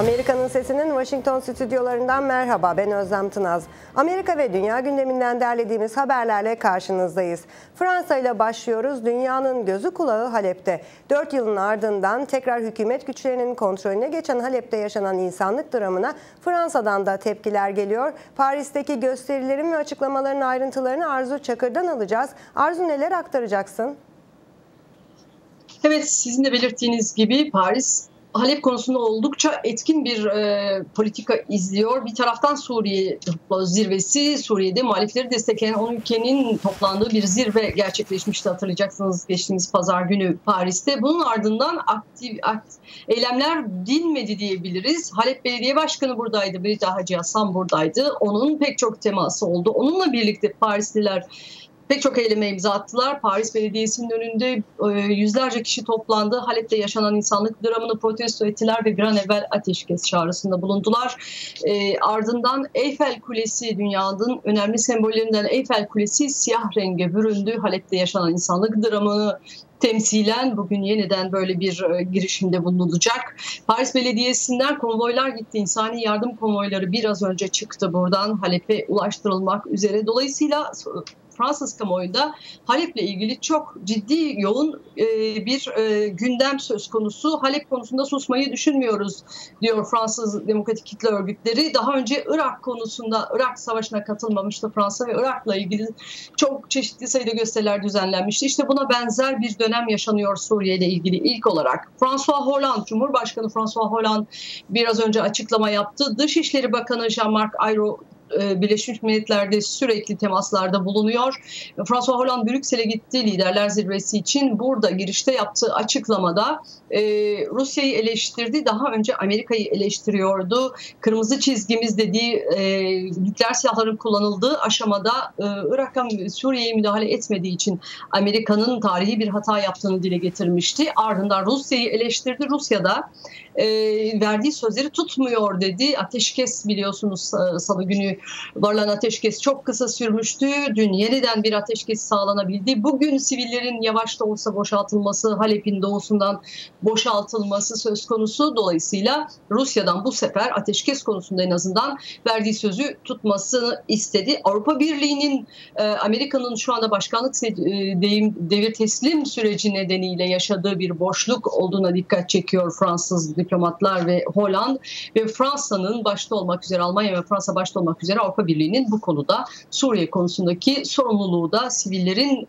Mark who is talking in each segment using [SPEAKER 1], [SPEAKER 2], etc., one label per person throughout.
[SPEAKER 1] Amerika'nın Sesi'nin Washington stüdyolarından merhaba, ben Özlem Tınaz. Amerika ve dünya gündeminden derlediğimiz haberlerle karşınızdayız. Fransa ile başlıyoruz. Dünyanın gözü kulağı Halep'te. 4 yılın ardından tekrar hükümet güçlerinin kontrolüne geçen Halep'te yaşanan insanlık dramına Fransa'dan da tepkiler geliyor. Paris'teki gösterilerin ve açıklamaların ayrıntılarını Arzu Çakır'dan alacağız. Arzu, neler aktaracaksın?
[SPEAKER 2] Evet, sizin de belirttiğiniz gibi Paris Halep konusunda oldukça etkin bir politika izliyor. Bir taraftan Suriye zirvesi, Suriye'de muhalifleri destekleyen 10 ülkenin toplandığı bir zirve gerçekleşmişti, hatırlayacaksınız, geçtiğimiz pazar günü Paris'te. Bunun ardından eylemler dinmedi diyebiliriz. Halep Belediye Başkanı buradaydı, Brita Hacı Hasan buradaydı. Onun pek çok teması oldu. Onunla birlikte Parisliler pek çok eyleme imza attılar. Paris Belediyesi'nin önünde yüzlerce kişi toplandı. Halep'te yaşanan insanlık dramını protesto ettiler ve bir an evvel ateşkes çağrısında bulundular. Ardından Eyfel Kulesi, dünyanın önemli sembollerinden Eyfel Kulesi siyah renge büründü. Halep'te yaşanan insanlık dramını temsilen bugün yeniden böyle bir girişimde bulunulacak. Paris Belediyesi'nden konvoylar gitti. İnsani yardım konvoyları biraz önce çıktı buradan Halep'e ulaştırılmak üzere. Dolayısıyla Fransız kamuoyunda Halep'le ilgili çok ciddi, yoğun bir gündem söz konusu. Halep konusunda susmayı düşünmüyoruz diyor Fransız Demokratik Kitle Örgütleri. Daha önce Irak konusunda, Irak Savaşı'na katılmamıştı Fransa ve Irak'la ilgili çok çeşitli sayıda gösteriler düzenlenmişti. İşte buna benzer bir dönem yaşanıyor Suriye ile ilgili. İlk olarak François Hollande, Cumhurbaşkanı François Hollande biraz önce açıklama yaptı. Dışişleri Bakanı Jean-Marc Ayrault Birleşmiş Milletler'de sürekli temaslarda bulunuyor. François Hollande Brüksel'e gitti liderler zirvesi için. Burada girişte yaptığı açıklamada Rusya'yı eleştirdi. Daha önce Amerika'yı eleştiriyordu. Kırmızı çizgimiz dediği nükleer silahların kullanıldığı aşamada Irak'a, Suriye'ye müdahale etmediği için Amerika'nın tarihi bir hata yaptığını dile getirmişti. Ardından Rusya'yı eleştirdi. Rusya'da verdiği sözleri tutmuyor dedi. Ateşkes, biliyorsunuz, salı günü varılan ateşkes çok kısa sürmüştü. Dün yeniden bir ateşkes sağlanabildi. Bugün sivillerin yavaş da olsa boşaltılması, Halep'in doğusundan boşaltılması söz konusu. Dolayısıyla Rusya'dan bu sefer ateşkes konusunda en azından verdiği sözü tutmasını istedi. Avrupa Birliği'nin Amerika'nın şu anda başkanlık devir teslim süreci nedeniyle yaşadığı bir boşluk olduğuna dikkat çekiyor Fransız diplomatlar ve Hollande, ve Fransa'nın başta olmak üzere, Almanya ve Fransa başta olmak üzere Avrupa Birliği'nin bu konuda, Suriye konusundaki sorumluluğu da sivillere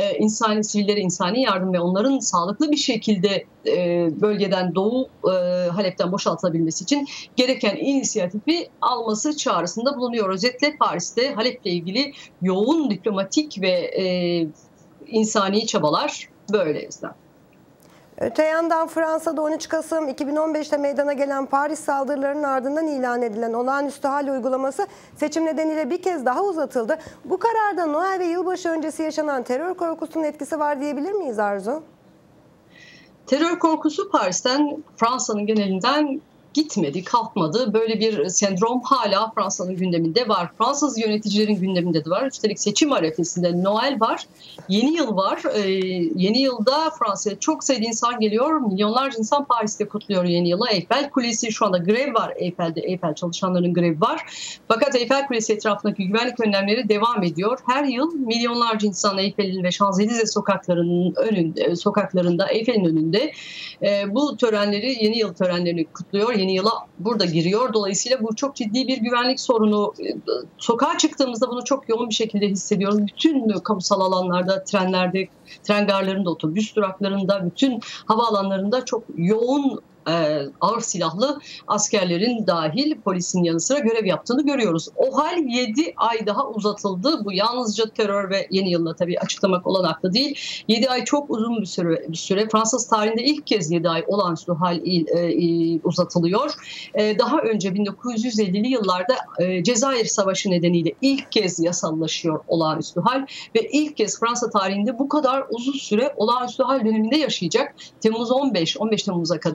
[SPEAKER 2] insani yardım ve onların sağlıklı bir şekilde bölgeden Doğu Halep'ten boşaltılabilmesi için gereken inisiyatifi alması çağrısında bulunuyor. Özetle Paris'te Halep'le ilgili yoğun diplomatik ve insani çabalar böyle izler.
[SPEAKER 1] Öte yandan Fransa'da 13 Kasım 2015'te meydana gelen Paris saldırılarının ardından ilan edilen olağanüstü hal uygulaması seçim nedeniyle bir kez daha uzatıldı. Bu kararda Noel ve yılbaşı öncesi yaşanan terör korkusunun etkisi var diyebilir miyiz Arzu?
[SPEAKER 2] Terör korkusu Paris'ten, Fransa'nın genelinden gitmedi, kalkmadı. Böyle bir sendrom hala Fransa'nın gündeminde var. Fransız yöneticilerin gündeminde de var. Üstelik seçim arefesinde Noel var, yeni yıl var. Yeni yılda Fransa'ya çok sayıda insan geliyor. Milyonlarca insan Paris'te kutluyor yeni yılı. Eyfel Kulesi, şu anda grev var Eyfel'de. Eyfel çalışanların grevi var. Fakat Eyfel Kulesi etrafındaki güvenlik önlemleri devam ediyor. Her yıl milyonlarca insan Eyfel'in ve Şanzelize sokaklarında, Eyfel'in önünde bu törenleri, yeni yıl törenlerini kutluyor. Yeni yıla burada giriyor. Dolayısıyla bu çok ciddi bir güvenlik sorunu. Sokağa çıktığımızda bunu çok yoğun bir şekilde hissediyoruz. Bütün kamusal alanlarda, trenlerde, tren garlarında, otobüs duraklarında, bütün havaalanlarında çok yoğun ağır silahlı askerlerin dahil polisin yanı sıra görev yaptığını görüyoruz. O hal 7 ay daha uzatıldı. Bu yalnızca terör ve yeni yılla tabii açıklamak olanaklı değil. 7 ay çok uzun bir süre. Fransız tarihinde ilk kez 7 ay olağanüstü hal uzatılıyor. Daha önce 1950'li yıllarda Cezayir Savaşı nedeniyle ilk kez yasallaşıyor olağanüstü hal ve ilk kez Fransa tarihinde bu kadar uzun süre olağanüstü hal döneminde yaşayacak. 15 Temmuz'a kadar.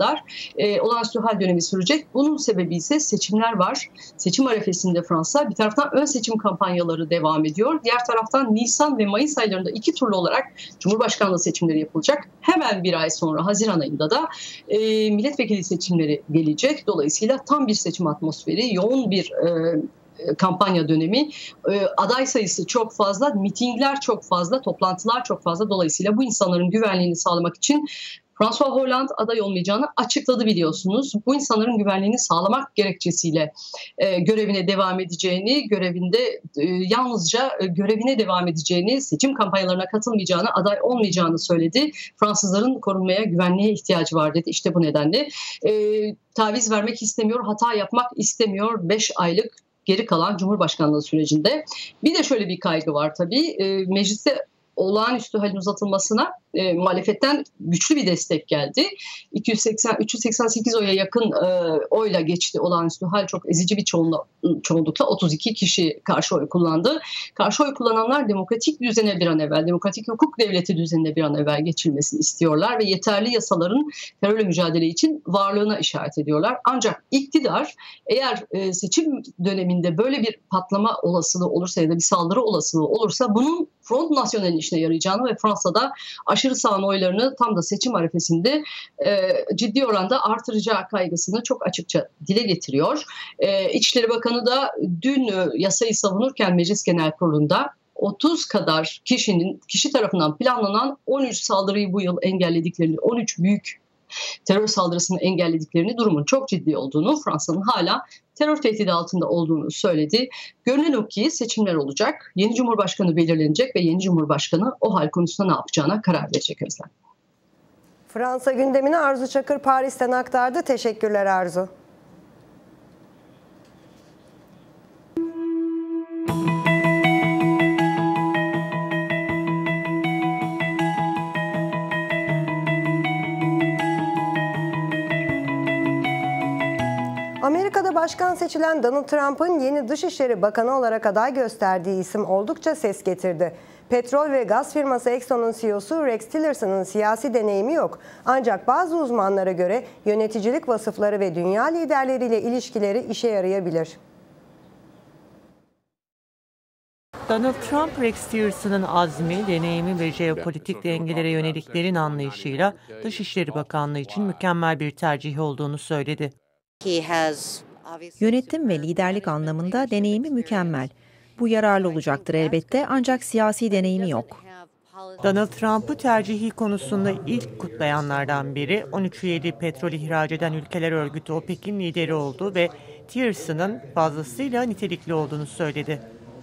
[SPEAKER 2] olağanüstü hal dönemi sürecek. Bunun sebebi ise seçimler var. Seçim arefesinde Fransa. Bir taraftan ön seçim kampanyaları devam ediyor. Diğer taraftan Nisan ve Mayıs aylarında 2 turlu olarak Cumhurbaşkanlığı seçimleri yapılacak. Hemen bir ay sonra Haziran ayında da milletvekili seçimleri gelecek. Dolayısıyla tam bir seçim atmosferi, yoğun bir kampanya dönemi, aday sayısı çok fazla, mitingler çok fazla, toplantılar çok fazla. Dolayısıyla bu insanların güvenliğini sağlamak için François Hollande aday olmayacağını açıkladı biliyorsunuz. Bu insanların güvenliğini sağlamak gerekçesiyle görevine devam edeceğini, yalnızca görevine devam edeceğini, seçim kampanyalarına katılmayacağını, aday olmayacağını söyledi. Fransızların korunmaya, güvenliğe ihtiyacı var dedi. İşte bu nedenle taviz vermek istemiyor, hata yapmak istemiyor 5 aylık geri kalan Cumhurbaşkanlığı sürecinde. Bir de şöyle bir kaygı var tabii. Mecliste olağanüstü halin uzatılmasına muhalefetten güçlü bir destek geldi. 388 oya yakın oyla geçti olağanüstü hal, çok ezici bir çoğunlukla 32 kişi karşı oy kullandı. Karşı oy kullananlar demokratik düzene bir an evvel, demokratik hukuk devleti düzenine bir an evvel geçilmesini istiyorlar ve yeterli yasaların terörle mücadele için varlığına işaret ediyorlar. Ancak iktidar eğer seçim döneminde böyle bir patlama olasılığı olursa ya da bir saldırı olasılığı olursa bunun Front National'in işine yarayacağını ve Fransa'da aşırı sağın oylarını tam da seçim arifesinde ciddi oranda artıracağı kaygısını çok açıkça dile getiriyor. İçişleri Bakanı da dün yasayı savunurken Meclis Genel Kurulu'nda 30 kadar kişi tarafından planlanan 13 saldırıyı bu yıl engellediklerini, 13 büyük terör saldırısını engellediklerini, durumun çok ciddi olduğunu, Fransa'nın hala terör tehdidi altında olduğunu söyledi. Görünen o ki seçimler olacak, yeni Cumhurbaşkanı belirlenecek ve yeni Cumhurbaşkanı o hal konusunda ne yapacağına karar verecek Özlem.
[SPEAKER 1] Fransa gündemini Arzu Çakır Paris'ten aktardı. Teşekkürler Arzu. Amerika'da başkan seçilen Donald Trump'ın yeni Dışişleri Bakanı olarak aday gösterdiği isim oldukça ses getirdi. Petrol ve gaz firması Exxon'un CEO'su Rex Tillerson'ın siyasi deneyimi yok. Ancak bazı uzmanlara göre yöneticilik vasıfları ve dünya liderleriyle ilişkileri işe yarayabilir.
[SPEAKER 3] Donald Trump, Rex Tillerson'ın azmi, deneyimi ve jeopolitik dengelere yönelik derin anlayışıyla Dışişleri Bakanlığı için mükemmel bir tercih olduğunu söyledi.
[SPEAKER 4] Yönetim ve liderlik anlamında deneyimi mükemmel. Bu yararlı olacaktır elbette, ancak siyasi deneyimi yok.
[SPEAKER 3] Donald Trump'ı tercihi konusunda ilk kutlayanlardan biri 13 üyeli petrol ihraç eden ülkeler örgütü OPEC'in lideri oldu ve Tillerson'ın fazlasıyla nitelikli olduğunu söyledi.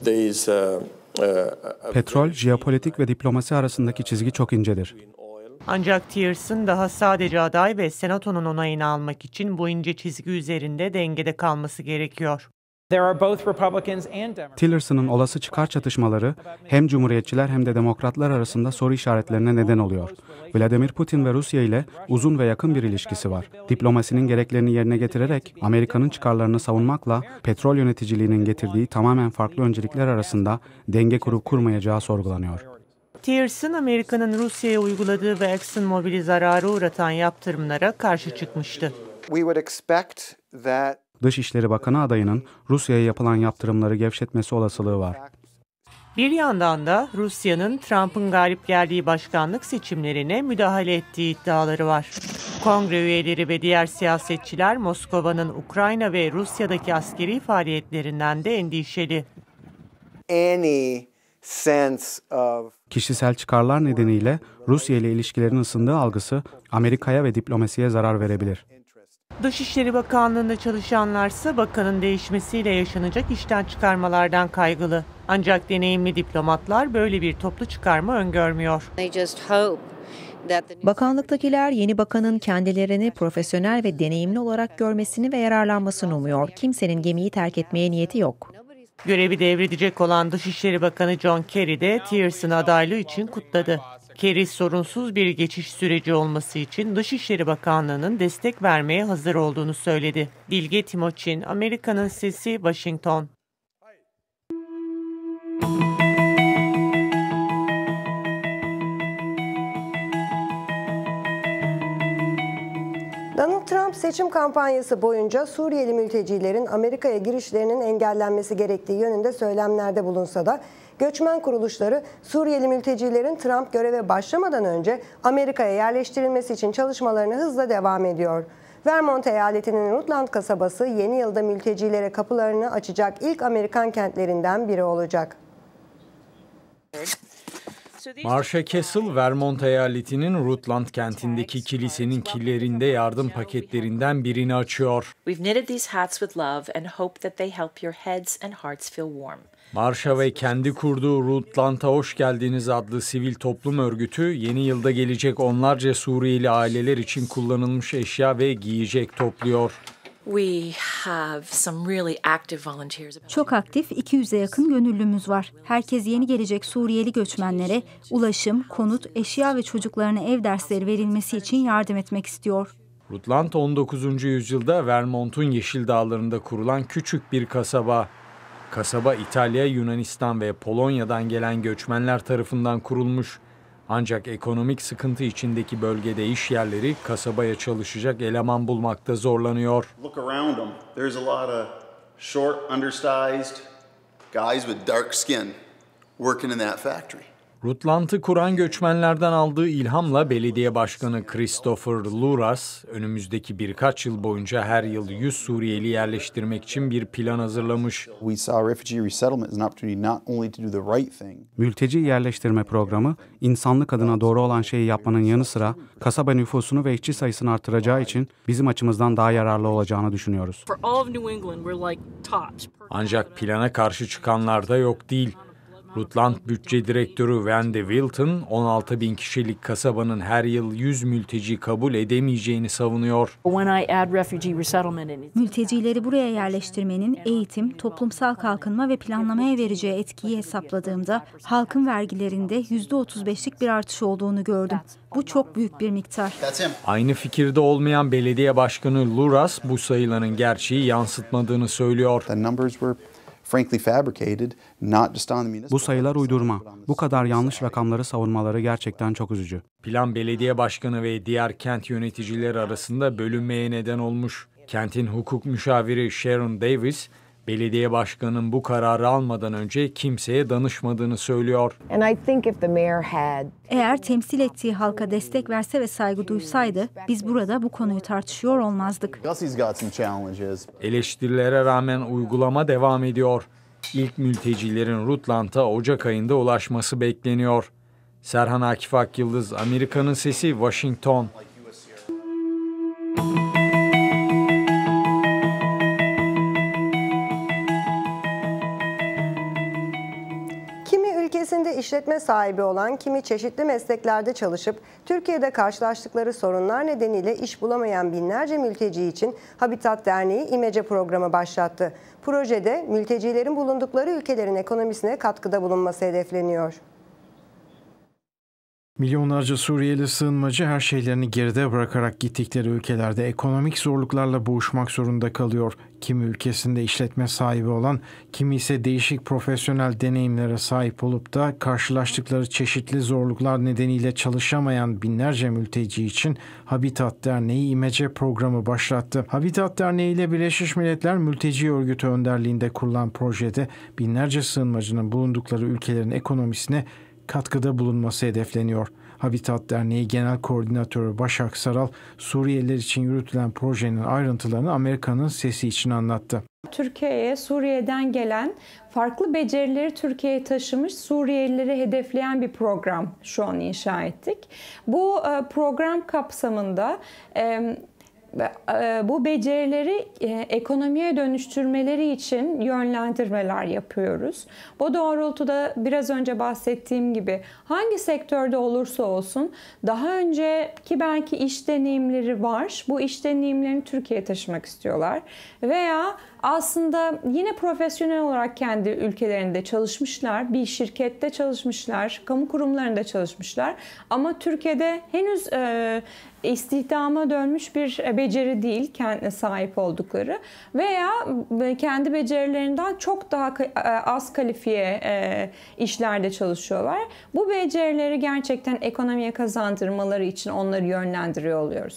[SPEAKER 5] Petrol, jeopolitik ve diplomasi arasındaki çizgi çok incedir.
[SPEAKER 3] Ancak Tillerson daha sadece aday ve senatonun onayını almak için bu ince çizgi üzerinde dengede kalması gerekiyor.
[SPEAKER 5] Tillerson'ın olası çıkar çatışmaları hem Cumhuriyetçiler hem de Demokratlar arasında soru işaretlerine neden oluyor. Vladimir Putin ve Rusya ile uzun ve yakın bir ilişkisi var. Diplomasinin gereklerini yerine getirerek Amerika'nın çıkarlarını savunmakla petrol yöneticiliğinin getirdiği tamamen farklı öncelikler arasında denge kurup kurmayacağı sorgulanıyor.
[SPEAKER 3] Tillerson, Amerika'nın Rusya'ya uyguladığı ve ExxonMobil'i zarara uğratan yaptırımlara karşı çıkmıştı.
[SPEAKER 5] Dışişleri Bakanı adayının Rusya'ya yapılan yaptırımları gevşetmesi olasılığı var.
[SPEAKER 3] Bir yandan da Rusya'nın Trump'ın galip geldiği başkanlık seçimlerine müdahale ettiği iddiaları var. Kongre üyeleri ve diğer siyasetçiler Moskova'nın Ukrayna ve Rusya'daki askeri faaliyetlerinden de endişeli.
[SPEAKER 5] Kişisel çıkarlar nedeniyle Rusya ile ilişkilerin ısındığı algısı Amerika'ya ve diplomasiye zarar verebilir.
[SPEAKER 3] Dışişleri Bakanlığı'nda çalışanlarsa bakanın değişmesiyle yaşanacak işten çıkarmalardan kaygılı. Ancak deneyimli diplomatlar böyle bir toplu çıkarma öngörmüyor.
[SPEAKER 4] Bakanlıktakiler yeni bakanın kendilerini profesyonel ve deneyimli olarak görmesini ve yararlanmasını umuyor. Kimsenin gemiyi terk etmeye niyeti yok.
[SPEAKER 3] Görevi devredecek olan Dışişleri Bakanı John Kerry de Tillerson adaylığı için kutladı. Kerry, sorunsuz bir geçiş süreci olması için Dışişleri Bakanlığı'nın destek vermeye hazır olduğunu söyledi. Bilge Timoçin, Amerika'nın Sesi, Washington.
[SPEAKER 1] Donald Trump seçim kampanyası boyunca Suriyeli mültecilerin Amerika'ya girişlerinin engellenmesi gerektiği yönünde söylemlerde bulunsa da göçmen kuruluşları Suriyeli mültecilerin Trump göreve başlamadan önce Amerika'ya yerleştirilmesi için çalışmalarına hızla devam ediyor. Vermont eyaletinin Rutland kasabası yeni yılda mültecilere kapılarını açacak ilk Amerikan kentlerinden biri olacak.
[SPEAKER 6] Marsha Castle, Vermont eyaletinin Rutland kentindeki kilisenin killerinde yardım paketlerinden birini açıyor. Marsha ve kendi kurduğu Rutland'a Hoş Geldiniz adlı sivil toplum örgütü, yeni yılda gelecek onlarca Suriyeli aileler için kullanılmış eşya ve giyecek topluyor.
[SPEAKER 7] Çok aktif 200'e yakın gönüllümüz var. Herkes yeni gelecek Suriyeli göçmenlere ulaşım, konut, eşya ve çocuklarına ev dersleri verilmesi için yardım etmek istiyor.
[SPEAKER 6] Rutland 19. yüzyılda Vermont'un Yeşil Dağları'nda kurulan küçük bir kasaba. Kasaba İtalya, Yunanistan ve Polonya'dan gelen göçmenler tarafından kurulmuş. Ancak ekonomik sıkıntı içindeki bölgede iş yerleri kasabaya çalışacak eleman bulmakta zorlanıyor.
[SPEAKER 8] Look around them. There's a lot of short, undersized guys with dark skin working in that factory.
[SPEAKER 6] Rutland'ı kuran göçmenlerden aldığı ilhamla belediye başkanı Christopher Luras, önümüzdeki birkaç yıl boyunca her yıl 100 Suriyeli yerleştirmek için bir plan hazırlamış.
[SPEAKER 5] Mülteci yerleştirme programı, insanlık adına doğru olan şeyi yapmanın yanı sıra kasaba nüfusunu ve işçi sayısını artıracağı için bizim açımızdan daha yararlı olacağını düşünüyoruz.
[SPEAKER 6] Ancak plana karşı çıkanlar da yok değil. Rutland Bütçe Direktörü Wendy Wilton, 16.000 kişilik kasabanın her yıl 100 mülteci kabul edemeyeceğini savunuyor.
[SPEAKER 7] Mültecileri buraya yerleştirmenin eğitim, toplumsal kalkınma ve planlamaya vereceği etkiyi hesapladığımda halkın vergilerinde %35'lik bir artış olduğunu gördüm. Bu çok büyük bir miktar.
[SPEAKER 6] Aynı fikirde olmayan belediye başkanı Luras, bu sayıların gerçeği yansıtmadığını söylüyor.
[SPEAKER 5] Bu sayılar uydurma. Bu kadar yanlış rakamları savunmaları gerçekten çok üzücü.
[SPEAKER 6] Plan belediye başkanı ve diğer kent yöneticileri arasında bölünmeye neden olmuş. Kentin hukuk müşaviri Sharon Davis, belediye başkanının bu kararı almadan önce kimseye danışmadığını söylüyor.
[SPEAKER 7] Eğer temsil ettiği halka destek verse ve saygı duysaydı, biz burada bu konuyu tartışıyor olmazdık.
[SPEAKER 6] Eleştirilere rağmen uygulama devam ediyor. İlk mültecilerin Rutland'a Ocak ayında ulaşması bekleniyor. Serhan Akif Akyıldız, Amerika'nın Sesi, Washington.
[SPEAKER 1] Ülkesinde işletme sahibi olan, kimi çeşitli mesleklerde çalışıp Türkiye'de karşılaştıkları sorunlar nedeniyle iş bulamayan binlerce mülteci için Habitat Derneği İmece programı başlattı. Projede mültecilerin bulundukları ülkelerin ekonomisine katkıda bulunması hedefleniyor.
[SPEAKER 9] Milyonlarca Suriyeli sığınmacı her şeylerini geride bırakarak gittikleri ülkelerde ekonomik zorluklarla boğuşmak zorunda kalıyor. Kimi ülkesinde işletme sahibi olan, kimi ise değişik profesyonel deneyimlere sahip olup da karşılaştıkları çeşitli zorluklar nedeniyle çalışamayan binlerce mülteci için Habitat Derneği İmece programı başlattı. Habitat Derneği ile Birleşmiş Milletler Mülteci Örgütü önderliğinde kurulan projede binlerce sığınmacının bulundukları ülkelerin ekonomisine katkıda bulunması hedefleniyor. Habitat Derneği Genel Koordinatörü Başak Saral, Suriyeliler için yürütülen projenin ayrıntılarını Amerika'nın Sesi için anlattı.
[SPEAKER 10] Türkiye'ye Suriye'den gelen farklı becerileri Türkiye'ye taşımış Suriyelileri hedefleyen bir program şu an inşa ettik. Bu program kapsamında bu becerileri ekonomiye dönüştürmeleri için yönlendirmeler yapıyoruz. Bu doğrultuda biraz önce bahsettiğim gibi hangi sektörde olursa olsun daha önceki belki iş deneyimleri var. Bu iş deneyimlerini Türkiye'ye taşımak istiyorlar. Veya aslında yine profesyonel olarak kendi ülkelerinde çalışmışlar, bir şirkette çalışmışlar, kamu kurumlarında çalışmışlar. Ama Türkiye'de henüz istihdama dönmüş bir beceri değil kendine sahip oldukları veya kendi becerilerinden çok daha az kalifiye işlerde çalışıyorlar. Bu becerileri gerçekten ekonomiye kazandırmaları için onları yönlendiriyor oluyoruz.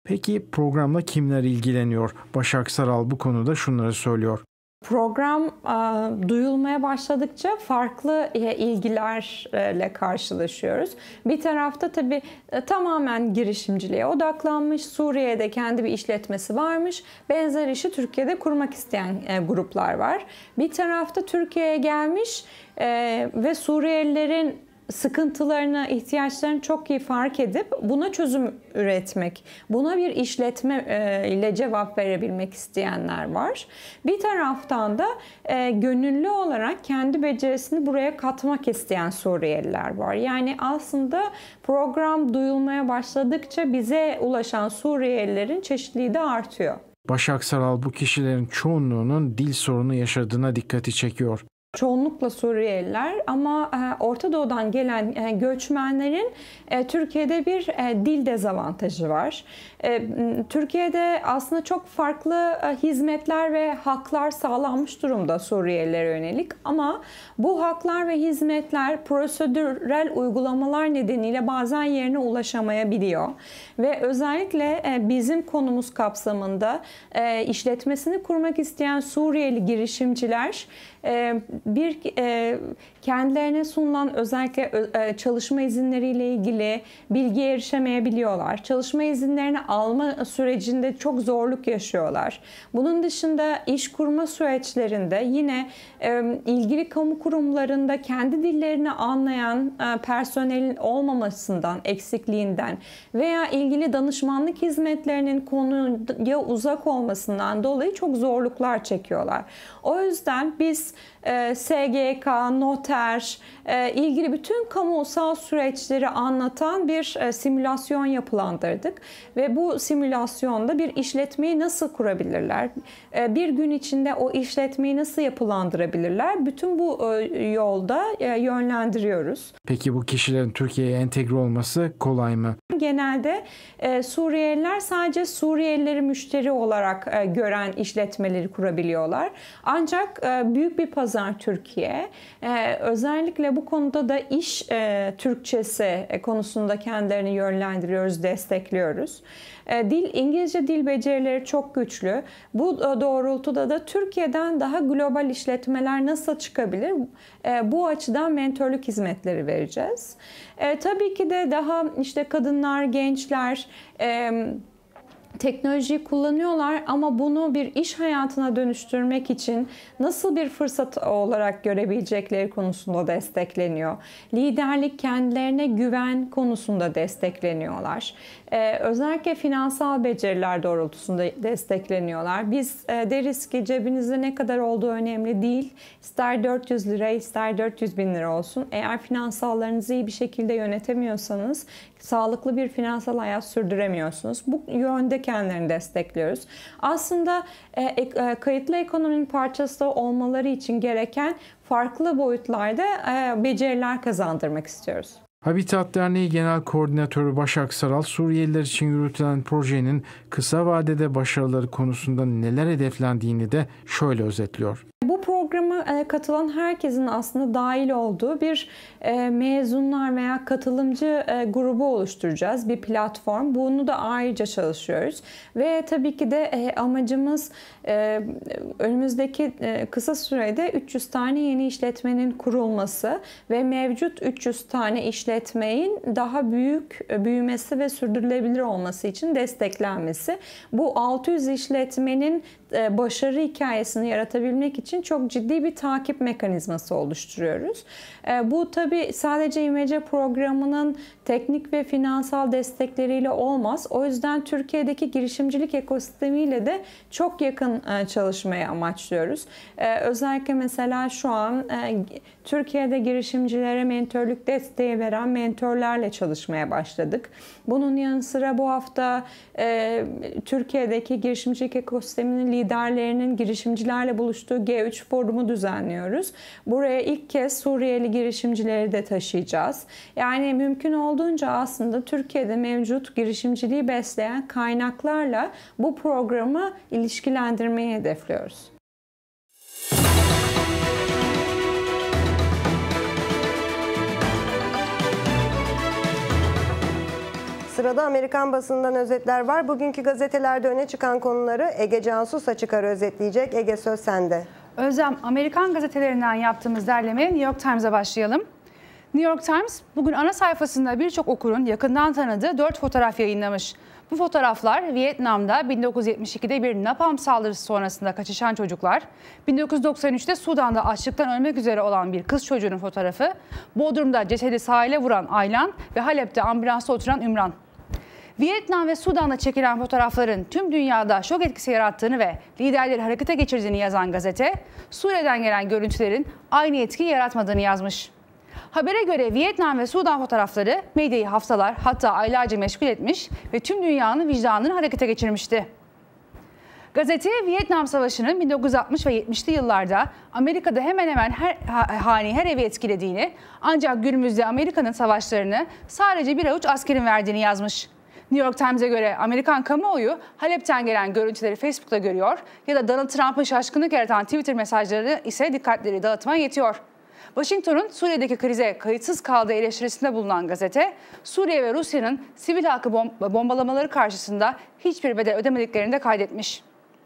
[SPEAKER 9] Peki programla kimler ilgileniyor? Başak Saral bu konuda şunları söylüyor.
[SPEAKER 10] Program duyulmaya başladıkça farklı ilgilerle karşılaşıyoruz. Bir tarafta tabii tamamen girişimciliğe odaklanmış, Suriye'de kendi bir işletmesi varmış, benzer işi Türkiye'de kurmak isteyen gruplar var. Bir tarafta Türkiye'ye gelmiş ve Suriyelilerin sıkıntılarını, ihtiyaçlarını çok iyi fark edip buna çözüm üretmek, buna bir işletme ile cevap verebilmek isteyenler var. Bir taraftan da gönüllü olarak kendi becerisini buraya katmak isteyen Suriyeliler var. Yani aslında program duyulmaya başladıkça bize ulaşan Suriyelilerin çeşitliliği de artıyor.
[SPEAKER 9] Başak Saral bu kişilerin çoğunluğunun dil sorunu yaşadığına dikkati çekiyor.
[SPEAKER 10] Çoğunlukla Suriyeliler ama Orta Doğu'dan gelen göçmenlerin Türkiye'de bir dil dezavantajı var. Türkiye'de aslında çok farklı hizmetler ve haklar sağlanmış durumda Suriyelilere yönelik ama bu haklar ve hizmetler prosedürel uygulamalar nedeniyle bazen yerine ulaşamayabiliyor. Ve özellikle bizim konumuz kapsamında işletmesini kurmak isteyen Suriyeli girişimciler kendilerine sunulan özellikle çalışma izinleriyle ilgili bilgiye erişemeyebiliyorlar. Çalışma izinlerini alma sürecinde çok zorluk yaşıyorlar. Bunun dışında iş kurma süreçlerinde yine ilgili kamu kurumlarında kendi dillerini anlayan personelin olmamasından, eksikliğinden veya ilgili danışmanlık hizmetlerinin konuya uzak olmasından dolayı çok zorluklar çekiyorlar. O yüzden biz SGK, noter, ilgili bütün kamusal süreçleri anlatan bir simülasyon yapılandırdık. Ve bu simülasyonda bir işletmeyi nasıl kurabilirler? Bir gün içinde o işletmeyi nasıl yapılandırabilirler? Bütün bu yolda yönlendiriyoruz.
[SPEAKER 9] Peki bu kişilerin Türkiye'ye entegre olması kolay mı?
[SPEAKER 10] Genelde Suriyeliler sadece Suriyelileri müşteri olarak gören işletmeleri kurabiliyorlar. Ancak büyük bir pazar Türkiye. Özellikle bu konuda da iş Türkçesi konusunda kendilerini yönlendiriyoruz, destekliyoruz. İngilizce dil becerileri çok güçlü. Bu doğrultuda da Türkiye'den daha global işletmeler nasıl çıkabilir? Bu açıdan mentörlük hizmetleri vereceğiz. Tabii ki de daha kadınlar, gençler teknolojiyi kullanıyorlar ama bunu bir iş hayatına dönüştürmek için nasıl bir fırsat olarak görebilecekleri konusunda destekleniyor. Liderlik, kendilerine güven konusunda destekleniyorlar. Özellikle finansal beceriler doğrultusunda destekleniyorlar. Biz deriz ki cebinizde ne kadar olduğu önemli değil. İster 400 lira, ister 400 bin lira olsun. Eğer finansallarınızı iyi bir şekilde yönetemiyorsanız sağlıklı bir finansal hayat sürdüremiyorsunuz. Bu yönde kendilerini destekliyoruz. Aslında kayıtlı ekonominin parçası olmaları için gereken farklı boyutlarda beceriler kazandırmak istiyoruz.
[SPEAKER 9] Habitat Derneği Genel Koordinatörü Başak Saral, Suriyeliler için yürütülen projenin kısa vadede başarıları konusunda neler hedeflendiğini de şöyle özetliyor.
[SPEAKER 10] Bu programa katılan herkesin aslında dahil olduğu bir mezunlar veya katılımcı grubu oluşturacağız. Bir platform. Bunu da ayrıca çalışıyoruz. Ve tabii ki de amacımız önümüzdeki kısa sürede 300 tane yeni işletmenin kurulması ve mevcut 300 tane işletmenin daha büyümesi ve sürdürülebilir olması için desteklenmesi. Bu 600 işletmenin başarı hikayesini yaratabilmek için çok ciddi bir takip mekanizması oluşturuyoruz. Bu tabii sadece İMece programının teknik ve finansal destekleriyle olmaz. O yüzden Türkiye'deki girişimcilik ekosistemiyle de çok yakın çalışmayı amaçlıyoruz. Özellikle mesela şu an Türkiye'de girişimcilere mentörlük desteği veren mentörlerle çalışmaya başladık. Bunun yanı sıra bu hafta Türkiye'deki girişimcilik ekosisteminin liderlerinin girişimcilerle buluştuğu G3 forumu düzenliyoruz. Buraya ilk kez Suriyeli girişimcileri de taşıyacağız. Yani mümkün olduğunca aslında Türkiye'de mevcut girişimciliği besleyen kaynaklarla bu programı ilişkilendirmeyi hedefliyoruz.
[SPEAKER 1] Sırada Amerikan basınından özetler var. Bugünkü gazetelerde öne çıkan konuları Ege Cansu Saçıkar özetleyecek. Ege, söz sende.
[SPEAKER 11] Özlem, Amerikan gazetelerinden yaptığımız derlemeye New York Times'a başlayalım. New York Times bugün ana sayfasında birçok okurun yakından tanıdığı 4 fotoğraf yayınlamış. Bu fotoğraflar Vietnam'da 1972'de bir napalm saldırısı sonrasında kaçışan çocuklar, 1993'te Sudan'da açlıktan ölmek üzere olan bir kız çocuğunun fotoğrafı, Bodrum'da cesedi sahile vuran Aylan ve Halep'te ambulansta oturan Ümran. Vietnam ve Sudan'da çekilen fotoğrafların tüm dünyada şok etkisi yarattığını ve liderleri harekete geçirdiğini yazan gazete, Suriye'den gelen görüntülerin aynı etkiyi yaratmadığını yazmış. Habere göre Vietnam ve Sudan fotoğrafları medyayı haftalar, hatta aylarca meşgul etmiş ve tüm dünyanın vicdanını harekete geçirmişti. Gazete, Vietnam Savaşı'nın 1960 ve 70'li yıllarda Amerika'da hemen hemen her evi etkilediğini, ancak günümüzde Amerika'nın savaşlarını sadece bir avuç askerin verdiğini yazmış. New York Times'e göre Amerikan kamuoyu Halep'ten gelen görüntüleri Facebook'ta görüyor ya da Donald Trump'ın şaşkınlık yaratan Twitter mesajları ise dikkatleri dağıtmaya yetiyor. Washington'un Suriye'deki krize kayıtsız kaldığı eleştirisinde bulunan gazete, Suriye ve Rusya'nın sivil halkı bombalamaları karşısında hiçbir bedel ödemediklerini de kaydetmiş.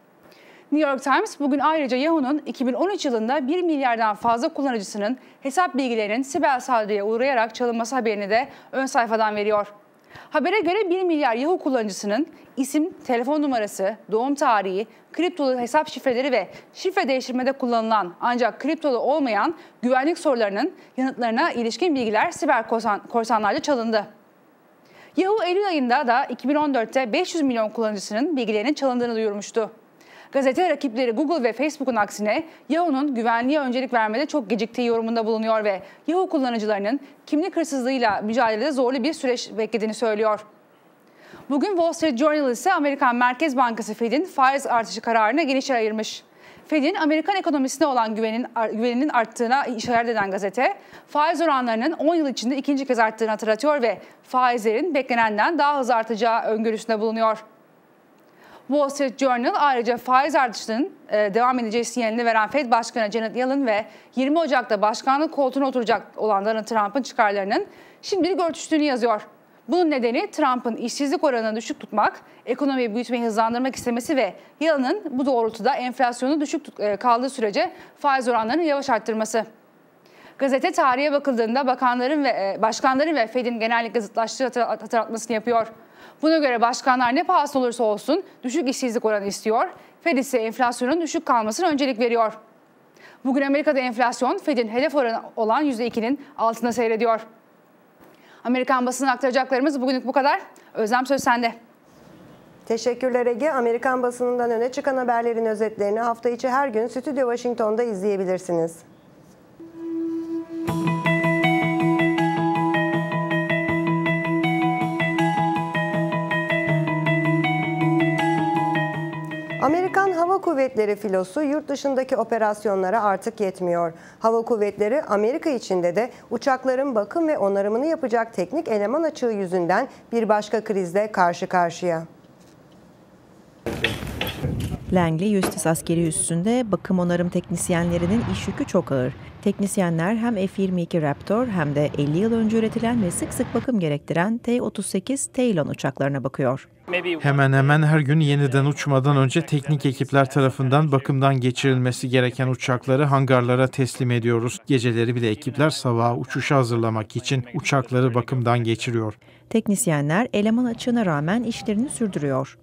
[SPEAKER 11] New York Times bugün ayrıca Yahoo'nun 2013 yılında 1 milyardan fazla kullanıcısının hesap bilgilerinin siber saldırıya uğrayarak çalınması haberini de ön sayfadan veriyor. Habere göre 1 milyar Yahoo kullanıcısının isim, telefon numarası, doğum tarihi, kriptolu hesap şifreleri ve şifre değiştirmede kullanılan ancak kriptolu olmayan güvenlik sorularının yanıtlarına ilişkin bilgiler siber korsanlarca çalındı. Yahoo Eylül ayında da 2014'te 500 milyon kullanıcısının bilgilerinin çalındığını duyurmuştu. Gazete rakipleri Google ve Facebook'un aksine Yahoo'nun güvenliğe öncelik vermede çok geciktiği yorumunda bulunuyor ve Yahoo kullanıcılarının kimlik hırsızlığıyla mücadelede zorlu bir süreç beklediğini söylüyor. Bugün Wall Street Journal ise Amerikan Merkez Bankası Fed'in faiz artışı kararına geniş yer ayırmış. Fed'in Amerikan ekonomisine olan güveninin arttığına işaret eden gazete, faiz oranlarının 10 yıl içinde ikinci kez arttığını hatırlatıyor ve faizlerin beklenenden daha hızlı artacağı öngörüsünde bulunuyor. Wall Street Journal ayrıca faiz artışının devam edeceği sinyalini veren Fed Başkanı Janet Yellen ve 20 Ocak'ta başkanlık koltuğuna oturacak olan Donald Trump'ın çıkarlarının şimdilik örtüştüğünü yazıyor. Bunun nedeni Trump'ın işsizlik oranını düşük tutmak, ekonomiyi büyütmeyi hızlandırmak istemesi ve Yellen'ın bu doğrultuda enflasyonu düşük kaldığı sürece faiz oranlarını yavaş arttırması. Gazete tarihe bakıldığında başkanların ve Fed'in genellikle zıtlaştığı hatırlatmasını yapıyor. Buna göre başkanlar ne pahasına olursa olsun düşük işsizlik oranı istiyor. Fed ise enflasyonun düşük kalmasına öncelik veriyor. Bugün Amerika'da enflasyon Fed'in hedef oranı olan %2'nin altında seyrediyor. Amerikan basını aktaracaklarımız bugünlük bu kadar. Özlem, söz sende.
[SPEAKER 1] Teşekkürler Ege. Amerikan basınından öne çıkan haberlerin özetlerini hafta içi her gün Stüdyo Washington'da izleyebilirsiniz. Amerikan Hava Kuvvetleri filosu yurt dışındaki operasyonlara artık yetmiyor. Hava Kuvvetleri Amerika içinde de uçakların bakım ve onarımını yapacak teknik eleman açığı yüzünden bir başka krizle karşı karşıya.
[SPEAKER 4] Langley Eustis Askeri Üssü'nde bakım onarım teknisyenlerinin iş yükü çok ağır. Teknisyenler hem F-22 Raptor hem de 50 yıl önce üretilen ve sık sık bakım gerektiren T-38 Talon uçaklarına bakıyor.
[SPEAKER 9] Hemen hemen her gün yeniden uçmadan önce teknik ekipler tarafından bakımdan geçirilmesi gereken uçakları hangarlara teslim ediyoruz. Geceleri bile ekipler sabaha uçuşa hazırlamak için uçakları bakımdan geçiriyor.
[SPEAKER 4] Teknisyenler eleman açığına rağmen işlerini sürdürüyor.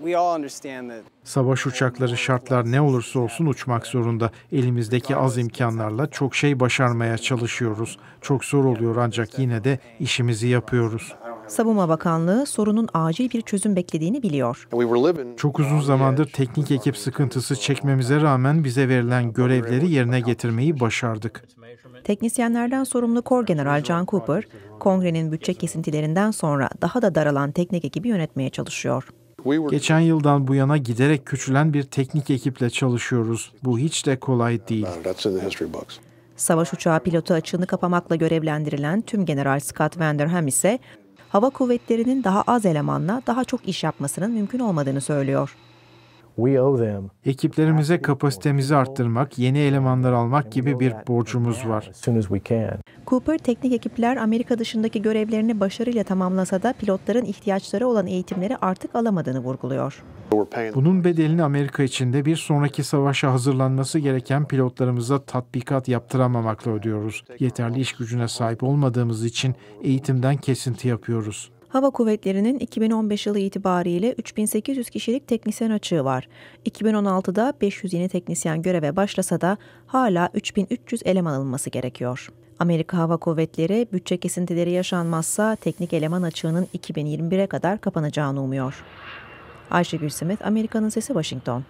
[SPEAKER 9] Savaş uçakları şartlar ne olursa olsun uçmak zorunda. Elimizdeki az imkanlarla çok şey başarmaya çalışıyoruz. Çok zor oluyor ancak yine de işimizi yapıyoruz.
[SPEAKER 4] Savunma Bakanlığı sorunun acil bir çözüm beklediğini biliyor.
[SPEAKER 9] Çok uzun zamandır teknik ekip sıkıntısı çekmemize rağmen bize verilen görevleri yerine getirmeyi başardık.
[SPEAKER 4] Teknisyenlerden sorumlu Korgeneral John Cooper, Kongre'nin bütçe kesintilerinden sonra daha da daralan teknik ekibi yönetmeye çalışıyor.
[SPEAKER 9] Geçen yıldan bu yana giderek küçülen bir teknik ekiple çalışıyoruz. Bu hiç de kolay değil.
[SPEAKER 4] Savaş uçağı pilotu açığını kapamakla görevlendirilen Tümgeneral Scott Vanderham ise hava kuvvetlerinin daha az elemanla daha çok iş yapmasının mümkün olmadığını söylüyor.
[SPEAKER 9] Ekiplerimize kapasitemizi arttırmak, yeni elemanlar almak gibi bir borcumuz var.
[SPEAKER 4] Cooper, teknik ekipler Amerika dışındaki görevlerini başarıyla tamamlasa da pilotların ihtiyaçları olan eğitimleri artık alamadığını vurguluyor.
[SPEAKER 9] Bunun bedelini Amerika içinde bir sonraki savaşa hazırlanması gereken pilotlarımıza tatbikat yaptıramamakla ödüyoruz. Yeterli iş gücüne sahip olmadığımız için eğitimden kesinti yapıyoruz.
[SPEAKER 4] Hava Kuvvetleri'nin 2015 yılı itibariyle 3800 kişilik teknisyen açığı var. 2016'da 500 yeni teknisyen göreve başlasa da hala 3300 eleman alınması gerekiyor. Amerika Hava Kuvvetleri bütçe kesintileri yaşanmazsa teknik eleman açığının 2021'e kadar kapanacağını umuyor. Ayşegül Simit, Amerika'nın Sesi, Washington.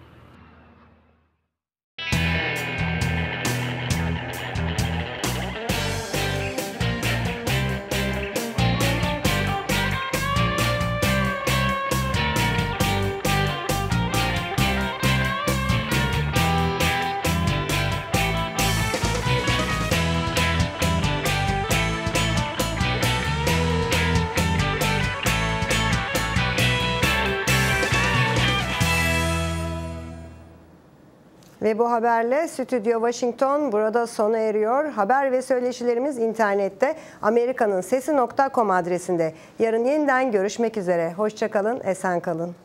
[SPEAKER 1] Ve bu haberle Stüdyo Washington burada sona eriyor. Haber ve söyleşilerimiz internette amerikanınsesi.com adresinde. Yarın yeniden görüşmek üzere. Hoşça kalın, esen kalın.